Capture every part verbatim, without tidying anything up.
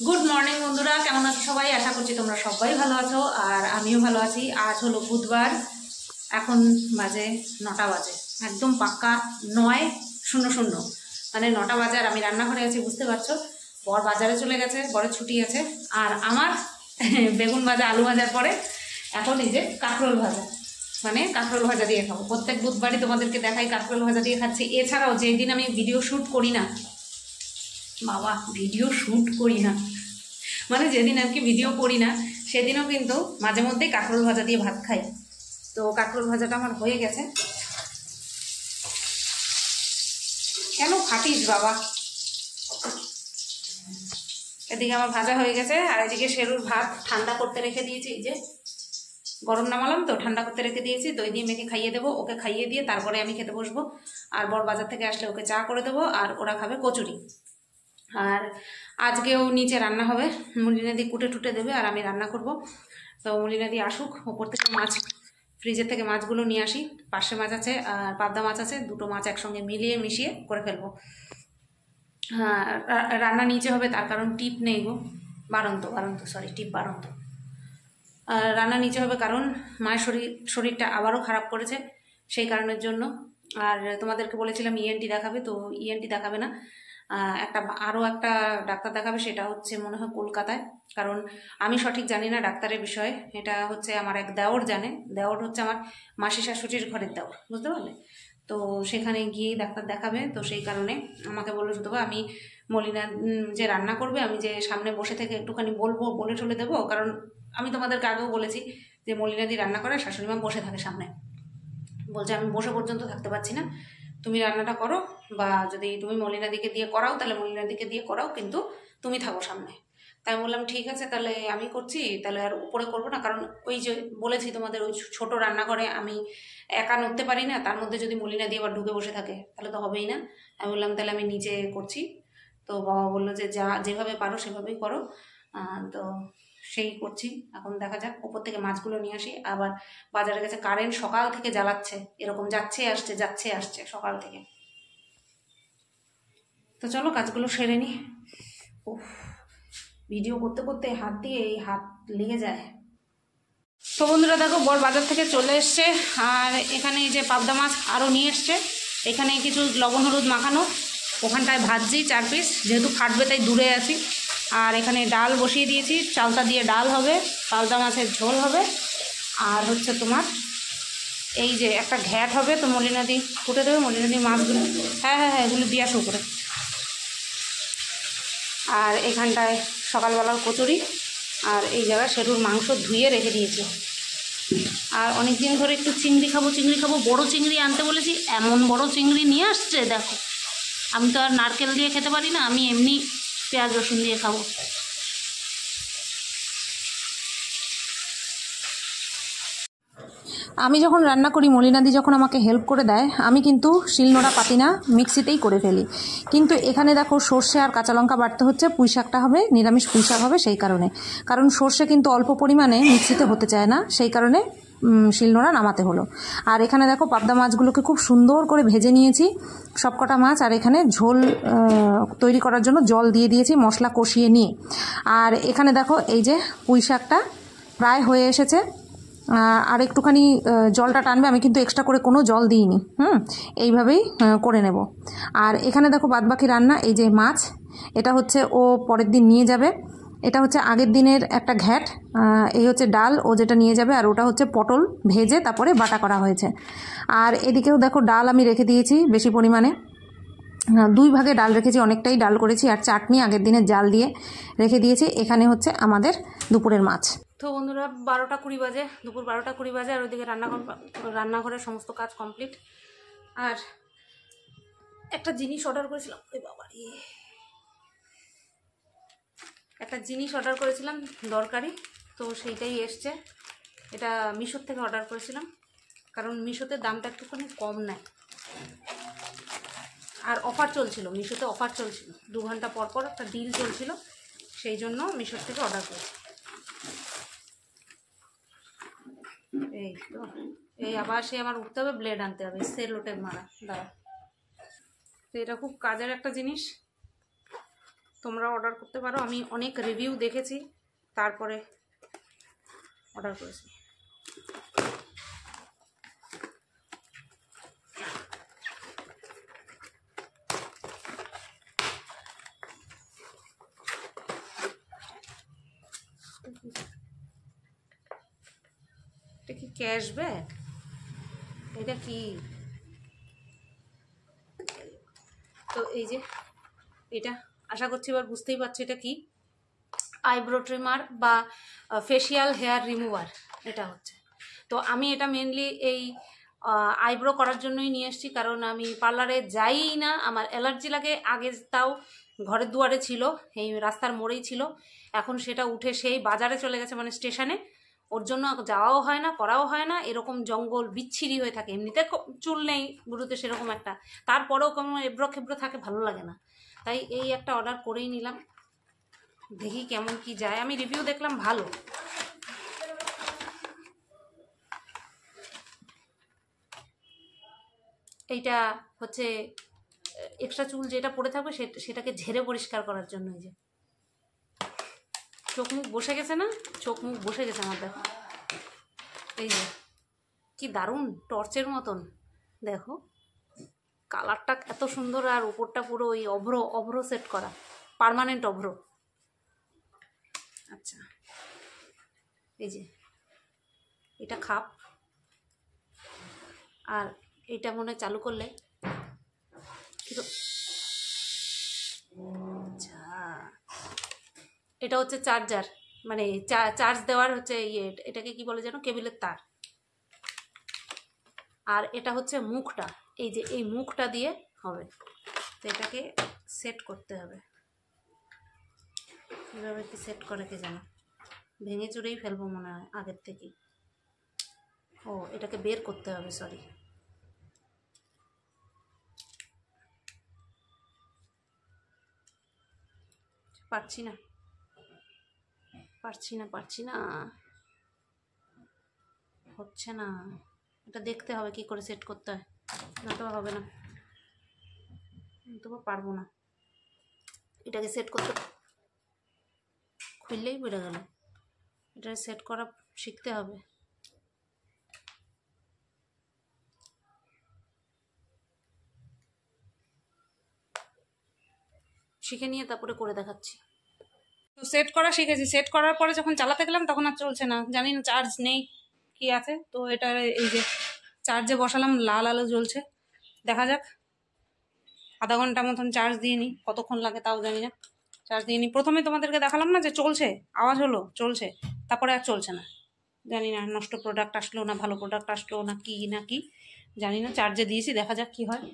Good morning বন্ধুরা, কেমন আছো সবাই? আশা করছি তোমরা সবাই ভালো আছো আর আমিও ভালো আছি। আজ হলো বুধবার, এখন বাজে নটা বাজে, একদম পাক্কা নয় শূন্য শূন্য মানে নটা বাজে। আর আমি রান্নাঘরে আছি, বুঝতে পারছো। বর বাজারে চলে গেছে, বরের ছুটি আছে। আর আমার বেগুন ভাজা আলু ভাজার পরে এখন এই যে কাঁকরোল ভাজা, মানে কাঁকরোল ভাজা দিয়ে খাবো। প্রত্যেক বুধবারই তোমাদেরকে দেখাই কাঁকরোল ভাজা দিয়ে খাচ্ছি। এছাড়াও যেই দিন আমি ভিডিও শ্যুট করি না, বাবা ভিডিও শ্যুট করি না মানে যেদিন আর কি ভিডিও করি না সেদিনও কিন্তু মাঝে মধ্যে কাঁকরোল ভাজা দিয়ে ভাত খাই। তো কাঁকরোল ভাজাটা আমার হয়ে গেছে। কেন ফাটিস বাবা? এদিকে আমার ভাজা হয়ে গেছে আর এদিকে শেরুর ভাত ঠান্ডা করতে রেখে দিয়েছি। এই যে গরম নামালাম তো, ঠান্ডা করতে রেখে দিয়েছি। দই দিয়ে মেখে খাইয়ে দেবো, ওকে খাইয়ে দিয়ে তারপরে আমি খেতে বসবো। আর বর বাজার থেকে আসলে ওকে চা করে দেবো আর ওরা খাবে কচুরি। আর আজকেও নিচে রান্না হবে, মুলিনাদি কুটে টুটে দেবে আর আমি রান্না করব। তো মুলিনাদি আসুক, ওপর থেকে মাছ ফ্রিজের থেকে মাছগুলো নিয়ে আসি। পার্শে মাছ আছে আর পাবদা মাছ আছে, দুটো মাছ একসঙ্গে মিলিয়ে মিশিয়ে করে ফেলবো। হ্যাঁ, রান্না নিচে হবে, তার কারণ টিপ নেই গো, বারন্ত বারন্ত সরি টিপ বারন্ত। রান্না নিচে হবে কারণ মায়ের শরীর শরীরটা আবারও খারাপ করেছে, সেই কারণের জন্য। আর তোমাদেরকে বলেছিলাম ইএনটি দেখাবে, তো ইএনটি দেখাবে না, একটা আরও একটা ডাক্তার দেখাবে। সেটা হচ্ছে মনে হয় কলকাতায়, কারণ আমি সঠিক জানি না ডাক্তারের বিষয়ে। এটা হচ্ছে আমার এক দেওর জানে, দেওর হচ্ছে আমার মাসি শাশুড়ির ঘরের দেওর, বুঝতে পারলে? তো সেখানে গিয়েই ডাক্তার দেখাবে। তো সেই কারণে আমাকে বলে শুধু আমি মলিনা যে রান্না করবে, আমি যে সামনে বসে থেকে একটুখানি বলবো, বলে চলে দেবো। কারণ আমি তোমাদেরকে আগেও বলেছি যে মলিনাদি রান্না করে, শাশুড়িমা বসে থাকে সামনে। বলছে আমি বসে পর্যন্ত থাকতে পারছি না, তুমি রান্নাটা করো, বা যদি তুমি মলিনাদিকে দিয়ে করাও তাহলে মলিনাদিকে দিয়ে করাও, কিন্তু তুমি থাকো সামনে। তাই বললাম ঠিক আছে, তাহলে আমি করছি, তাহলে আর উপরে করবো না। কারণ ওই যে বলেছি তোমাদের, ওই ছোট রান্নাঘরে আমি একা নড়তে পারি না, তার মধ্যে যদি মলিনাদি আবার ঢুকে বসে থাকে তাহলে তো হবেই না। আমি বললাম তাহলে আমি নিচে করছি। তো বাবা বললো যে যা যেভাবে পারো সেভাবেই করো। তো সেই করছি। এখন দেখা যাক, উপর থেকে মাছগুলো নিয়ে আসি। আবার বাজারে গেছে, কারেন্ট সকাল থেকে জ্বালাচ্ছে, এরকম যাচ্ছে আসছে যাচ্ছে আসছে সকাল থেকে। তো চলো কাজগুলো সেরে নি। উফ, ভিডিও করতে করতে হাত দিয়ে এই হাত লেগে যায়। তো বন্ধুরা দেখো, বর বাজার থেকে চলে এসছে আর এখানে এই যে পাবদা মাছ আরও নিয়ে এসছে। এখানে কিছু লবণ হলুদ মাখানো, ওখানটায় ভাজছি চার পিস, যেহেতু ফাটবে তাই দূরে আছি। আর এখানে ডাল বসিয়ে দিয়েছি, চালতা দিয়ে ডাল হবে, পাবদা মাছের ঝোল হবে। আর হচ্ছে তোমার এই যে একটা ঘ্যাট হবে, তো মলিনাদি ফুটে দেবে, মলিনাদি মাছগুলো, হ্যাঁ হ্যাঁ হ্যাঁ এগুলো দিয়ে আসো করে। আর এখানটায় সকালবেলার কচুরি, আর এই জায়গায় শেরুর মাংস ধুয়ে রেখে দিয়েছি। আর অনেক দিন ধরে একটু চিংড়ি খাবো চিংড়ি খাবো বড় চিংড়ি আনতে বলেছি, এমন বড় চিংড়ি নিয়ে আসছে দেখো। আমি তো আর নারকেল দিয়ে খেতে পারি না, আমি এমনি পেঁয়াজ রসুন দিয়ে খাবো। আমি যখন রান্না করি, মলিনাদি যখন আমাকে হেল্প করে দেয়, আমি কিন্তু শিলনোড়া পাতি না, মিক্সিতেই করে ফেলি। কিন্তু এখানে দেখো সর্ষে আর কাঁচা লঙ্কা বাটতে হচ্ছে, পুঁই শাকটা হবে নিরামিষ পুঁই শাক হবে, সেই কারণে। কারণ সর্ষে কিন্তু অল্প পরিমাণে মিক্সিতে হতে চায় না, সেই কারণে শিলনোড়া নামাতে হলো। আর এখানে দেখো পাবদা মাছগুলোকে খুব সুন্দর করে ভেজে নিয়েছি সবকটা মাছ। আর এখানে ঝোল তৈরি করার জন্য জল দিয়ে দিয়েছি মশলা কষিয়ে নিয়ে। আর এখানে দেখো এই যে পুঁই শাকটা প্রায় হয়ে এসেছে, আর একটুখানি জলটা টানবে, আমি কিন্তু এক্সট্রা করে কোনো জল দিইনি। হুম, এইভাবেই করে নেব। আর এখানে দেখো বাদবাকি রান্না, এই যে মাছ, এটা হচ্ছে ও পরের দিন নিয়ে যাবে। এটা হচ্ছে আগের দিনের একটা ঘ্যাট, এই হচ্ছে ডাল ও যেটা নিয়ে যাবে। আর ওটা হচ্ছে পটল ভেজে তারপরে বাটা করা হয়েছে। আর এদিকেও দেখো ডাল আমি রেখে দিয়েছি বেশি পরিমাণে, দুই ভাগে ডাল রেখেছি, অনেকটাই ডাল করেছি। আর চাটনি আগের দিনের জাল দিয়ে রেখে দিয়েছি। এখানে হচ্ছে আমাদের দুপুরের মাছ। তো বন্ধুরা বারোটা কুড়ি বাজে, দুপুর বারোটা কুড়ি বাজে। আর ওইদিকে রান্নাঘর রান্নাঘরের সমস্ত কাজ কমপ্লিট। আর একটা জিনিস অর্ডার করেছিলাম, ওই বাবা একটা জিনিস অর্ডার করেছিলাম দরকারি, তো সেইটাই এসছে। এটা মিশোর থেকে অর্ডার করেছিলাম, কারণ মিশোতে দামটা একটুখানি কম নেয়। আর অফার চলছিল, মিশোতে অফার চলছিল, দু ঘন্টা পর পর একটা ডিল চলছিল, সেই জন্য মিশোর থেকে অর্ডার করেছি। এই তো এই আবার সে আমার উঠতে হবে, ব্লেড আনতে হবে, সেলোটেপ মারা, দাঁড়া। তো এটা খুব কাজের একটা জিনিস, তোমরা অর্ডার করতে পারো। আমি অনেক রিভিউ দেখেছি তারপরে অর্ডার করেছি। এটা কি ক্যাশব্যাক? এটা কি? তো এই যে এটা আশা করছি এবার বুঝতেই পারছি এটা কি। আইব্রো ট্রিমার বা ফেশিয়াল হেয়ার রিমুভার এটা হচ্ছে। তো আমি এটা মেনলি এই আইব্রো করার জন্যই নিয়ে এসেছি, কারণ আমি পার্লারে যাই না, আমার অ্যালার্জি লাগে। আগে তাও ঘরের দুয়ারে ছিল, এই রাস্তার মোড়েই ছিল, এখন সেটা উঠে সেই বাজারে চলে গেছে, মানে স্টেশনে। ওর জন্য যাওয়াও হয় না, করাও হয় না, এরকম জঙ্গল বিচ্ছিরি হয়ে থাকে। এমনিতে চুল নেই বুড়োতে সেরকম একটা, তারপরেও কেমন এবড়ো খেবড়ো থাকে, ভালো লাগে না। তাই এই একটা অর্ডার করেই নিলাম, দেখি কেমন কি যায়। আমি রিভিউ দেখলাম ভালো। এইটা হচ্ছে এক্সট্রা চুল যেটা পড়ে থাকবে সেটাকে ঝেড়ে পরিষ্কার করার জন্য। এই যে চোখ মুখ বসে গেছে না, চোখ মুখ বসে গেছে আমার, দেখো। এই যে কি দারুণ, টর্চের মতন, দেখো কালারটা এত সুন্দর। আর উপরটা পুরো ওই অভ্র অভ্র সেট করা, পার্মানেন্ট অভ্র। আচ্ছা, এই যে এটা খাপ, আর এটা মনে চালু করলে আচ্ছা, এটা হচ্ছে চার্জার, মানে চার্জ দেওয়ার হচ্ছে ইয়ে, এটাকে কি বলে যেন, কেবিলের তার। আর এটা হচ্ছে মুখটা, এই যে এই মুখটা দিয়ে হবে। তো এটাকে সেট করতে হবে, কীভাবে কি সেট করে কে জানো, ভেঙে চুরেই ফেলবো মনে হয় আগের থেকেই। ও এটাকে বের করতে হবে, সরি। পারছি না পারছি না পারছি না হচ্ছে না। এটা দেখতে হবে কি করে সেট করতে হয়, না তো হবে না, তবু পারবো না। এটাকে সেট করতে খুললেই বেড়ে গেল, এটা সেট করা শিখতে হবে। শিখে নিয়ে তারপরে করে দেখাচ্ছি। তো সেট করা শিখেছি, সেট করার পরে যখন চালাতে গেলাম তখন আর চলছে না, জানি না চার্জ নেই কি আছে। তো এটা এই যে চার্জে বসালাম, লাল আলো জ্বলছে, দেখা যাক। আধা ঘন্টা মতন চার্জ দিয়ে নিই, কতক্ষণ লাগে তাও জানি না। চার্জ দিয়ে নিই, প্রথমে তোমাদেরকে দেখালাম না যে চলছে, আওয়াজ হলো চলছে, তারপরে আর চলছে না। জানি না নষ্ট প্রোডাক্ট আসলো না ভালো প্রোডাক্ট আসলো না কি না কি জানি না। চার্জে দিয়েছি, দেখা যাক কি হয়।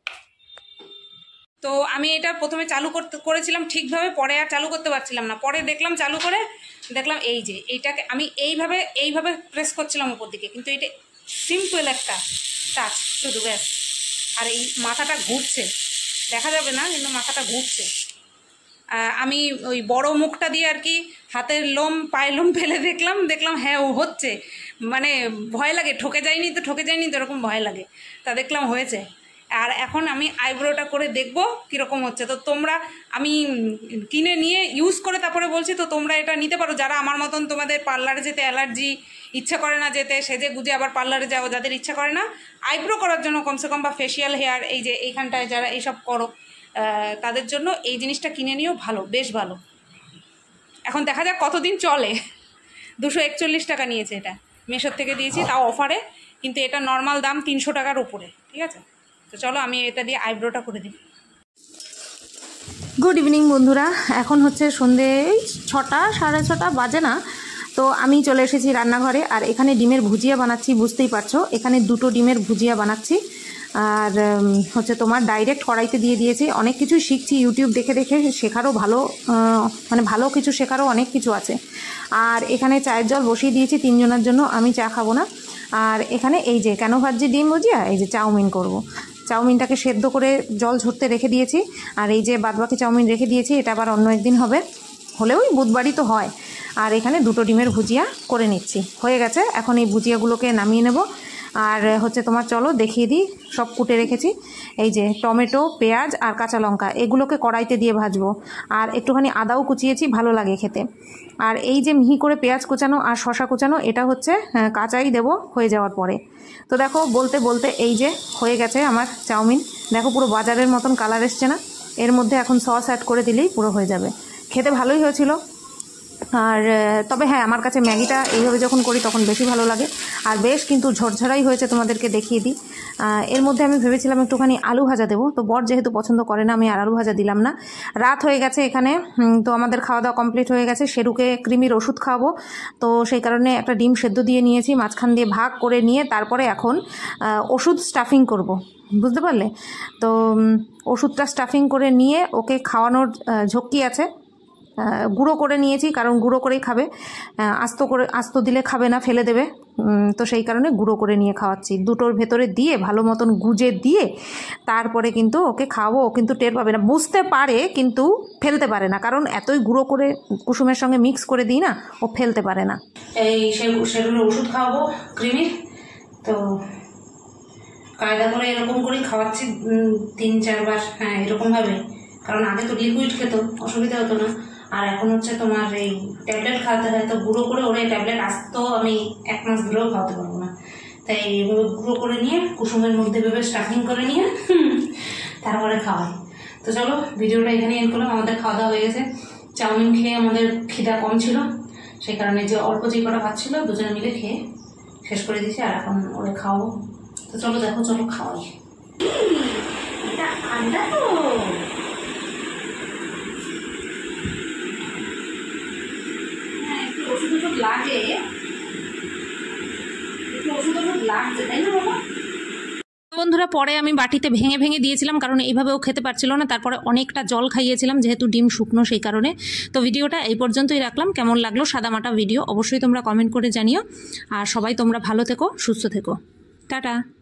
তো আমি এটা প্রথমে চালু করতে করেছিলাম ঠিকভাবে, পরে আর চালু করতে পারছিলাম না। পরে দেখলাম চালু করে দেখলাম এই যে এইটাকে আমি এইভাবে এইভাবে প্রেস করছিলাম উপর দিকে, কিন্তু এটা সিম্পল একটা টাচ শুধু, ব্যাস। আর এই মাথাটা ঘুরছে, দেখা যাবে না কিন্তু মাথাটা ঘুরছে। আমি ওই বড় মুখটা দিয়ে আর কি হাতের লোম পায়ের লোম ফেলে দেখলাম দেখলাম হ্যাঁ ও হচ্ছে, মানে ভয় লাগে, ঠকে যায়নি তো ঠকে যায়নি তো এরকম ভয় লাগে। তা দেখলাম হয়েছে। আর এখন আমি আইব্রোটা করে দেখবো কীরকম হচ্ছে। তো তোমরা, আমি কিনে নিয়ে ইউজ করে তারপরে বলছি, তো তোমরা এটা নিতে পারো যারা আমার মতন, তোমাদের পার্লারে যেতে অ্যালার্জি, ইচ্ছা করে না যেতে, সেজে গুজে আবার পার্লারে যাও, যাদের ইচ্ছা করে না আইব্রো করার জন্য কমসে কম, বা ফেশিয়াল হেয়ার এই যে এইখানটায় যারা এইসব করো, তাদের জন্য এই জিনিসটা কিনে নিও, ভালো, বেশ ভালো। এখন দেখা যাক কতদিন চলে। দুশো একচল্লিশ টাকা নিয়েছে এটা, মেশোর থেকে দিয়েছি, তাও অফারে, কিন্তু এটা নর্মাল দাম তিনশো টাকার উপরে, ঠিক আছে। তো চলো আমি এটা দিয়ে আইব্রোটা করে দিই। গুড ইভিনিং বন্ধুরা, এখন হচ্ছে সন্ধে ছটা সাড়ে ছটা বাজে না। তো আমি চলে এসেছি রান্নাঘরে, আর এখানে ডিমের ভুজিয়া বানাচ্ছি, বুঝতেই পারছো। এখানে দুটো ডিমের ভুজিয়া বানাচ্ছি, আর হচ্ছে তোমার ডাইরেক্ট কড়াইতে দিয়ে দিয়েছি। অনেক কিছু শিখছি ইউটিউব দেখে দেখে, শেখারও ভালো, মানে ভালো কিছু শেখারও অনেক কিছু আছে। আর এখানে চায়ের জল বসিয়ে দিয়েছি তিনজনের জন্য, আমি চা খাবো না। আর এখানে এই যে কেন ভাজছি ডিম ভুজিয়া, এই যে চাউমিন করব। চাউমিনটাকে সেদ্ধ করে জল ঝরতে রেখে দিয়েছি, আর এই যে বাদবাকি চাউমিন রেখে দিয়েছি, এটা আবার অন্য একদিন হবে, হলেও বুধবারই তো হয়। আর এখানে দুটো ডিমের ভুজিয়া করে নিচ্ছি, হয়ে গেছে। এখন এই ভুজিয়াগুলোকে নামিয়ে নেব। আর হচ্ছে তোমার চলো দেখিয়ে দিই, সব কুটে রেখেছি। এই যে টমেটো, পেঁয়াজ আর কাঁচা লঙ্কা, এগুলোকে কড়াইতে দিয়ে ভাজবো। আর একটুখানি আদাও কুচিয়েছি, ভালো লাগে খেতে। আর এই যে মিহি করে পেঁয়াজ কোচানো আর শশা কোচানো, এটা হচ্ছে কাঁচাই দেবো হয়ে যাওয়ার পরে। তো দেখো বলতে বলতে এই যে হয়ে গেছে আমার চাউমিন। দেখো পুরো বাজারের মতন কালার এসছে না? এর মধ্যে এখন সস অ্যাড করে দিলেই পুরো হয়ে যাবে। খেতে ভালোই হয়েছিল। আর তবে হ্যাঁ, আমার কাছে ম্যাগিটা এইভাবে যখন করি তখন বেশি ভালো লাগে। আর বেশ কিন্তু ঝরঝরাই হয়েছে, তোমাদেরকে দেখিয়ে দিই। এর মধ্যে আমি ভেবেছিলাম একটুখানি আলু ভাজা দেবো, তো বর যেহেতু পছন্দ করে না, আমি আর আলু ভাজা দিলাম না। রাত হয়ে গেছে এখানে, তো আমাদের খাওয়া দাওয়া কমপ্লিট হয়ে গেছে। শেরুকে কৃমির ওষুধ খাওয়াবো, তো সেই কারণে একটা ডিম সেদ্ধ দিয়ে নিয়েছি, মাঝখান দিয়ে ভাগ করে নিয়ে তারপরে এখন ওষুধ স্টাফিং করব, বুঝতে পারলে? তো ওষুধটা স্টাফিং করে নিয়ে ওকে খাওয়ানোর ঝক্কি আছে। গুঁড়ো করে নিয়েছি, কারণ গুঁড়ো করেই খাবে, আস্ত করে আস্ত দিলে খাবে না, ফেলে দেবে। তো সেই কারণে গুঁড়ো করে নিয়ে খাওয়াচ্ছি। দুটোর ভেতরে দিয়ে ভালো মতন গুজে দিয়ে তারপরে কিন্তু ওকে খাওয়াবো। ও কিন্তু টের পাবে না, বুঝতে পারে কিন্তু ফেলতে পারে না, কারণ এতই গুঁড়ো করে কুসুমের সঙ্গে মিক্স করে দিই না, ও ফেলতে পারে না। এই সেগুলো ওষুধ খাওয়াবো কৃমির, তো কায়দা করে এরকম করেই খাওয়াচ্ছি তিন চারবার। হ্যাঁ, এরকমভাবে, কারণ আগে তো লিকুইড খেত, অসুবিধা হতো না। আর এখন হচ্ছে তোমার এই ট্যাবলেট খাওয়াতে হয়, তো গুঁড়ো করে ওরা এই ট্যাবলেট আসতো আমি এক মাস ধরেও খাওয়াতে পারবো না। তাই এইভাবে গুঁড়ো করে নিয়ে কুসুমের মধ্যে ভেবে স্টাফিং করে নিয়ে তারপরে খাওয়াই। তো চলো ভিডিওটা এখানে এন্ড করলাম। আমাদের খাওয়া দাওয়া হয়ে গেছে। চাউমিন খেয়ে আমাদের খিদা কম ছিল, সেই কারণে যে অল্প যে কটা ভাত ছিল দুজনে মিলে খেয়ে শেষ করে দিয়েছি। আর এখন ওরে খাওয়াবো। তো চলো দেখো, চলো খাওয়াই। এটা আন্ডা তো ওষুধ ওষুধ লাগে, ওষুধ ওষুধ লাগছে, তাই না বাবা? বন্ধুরা, পরে আমি বাটিতে ভেঙে ভেঙে দিয়েছিলাম, কারণ এইভাবে ও খেতে পারছিল না। তারপরে অনেকটা জল খাইয়েছিলাম, যেহেতু ডিম শুকনো সেই কারণে। তো ভিডিওটা এই পর্যন্তই রাখলাম। কেমন লাগলো সাদামাটা ভিডিও অবশ্যই তোমরা কমেন্ট করে জানিও। আর সবাই তোমরা ভালো থেকো, সুস্থ থেকো। টাটা।